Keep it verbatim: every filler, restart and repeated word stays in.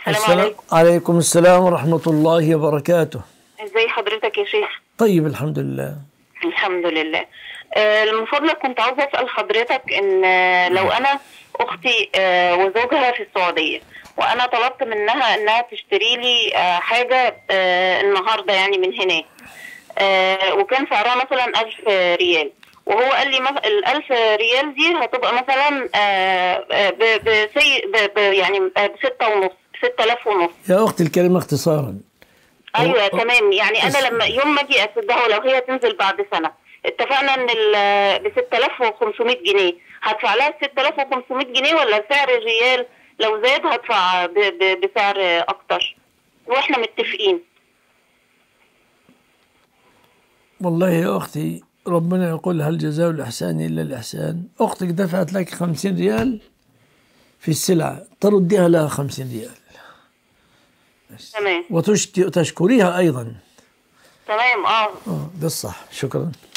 السلام عليكم. عليكم السلام ورحمة الله وبركاته. ازي حضرتك يا شيخ؟ طيب الحمد لله. الحمد لله. آه من فضلك كنت عاوزة أسأل حضرتك إن آه لو أنا أختي آه وزوجها في السعودية، وأنا طلبت منها إنها تشتري لي آه حاجة آه النهاردة يعني من هناك، آه وكان سعرها مثلا ألف ريال، وهو قال لي مثلا الألف ريال دي هتبقى مثلا آه ب بسي ب ب يعني بستة ونص، ستة آلاف ونص. يا أختي الكريمة اختصارا. ايوه أو تمام. يعني انا لما يوم ما اجي اسدها ولو هي تنزل بعد سنه، اتفقنا ان ب ستة آلاف وخمسمائة جنيه هدفع لها ستة آلاف وخمسمائة جنيه، ولا سعر الريال لو زاد هدفع ب ب بسعر اكتر واحنا متفقين؟ والله يا أختي ربنا يقول هل جزاء الإحسان إلا الإحسان. أختك دفعت لك خمسين ريال في السلعة، ترديها لها خمسين ريال. تمام. وتشكريها أيضا. تمام. اه اه ده الصح. شكرا.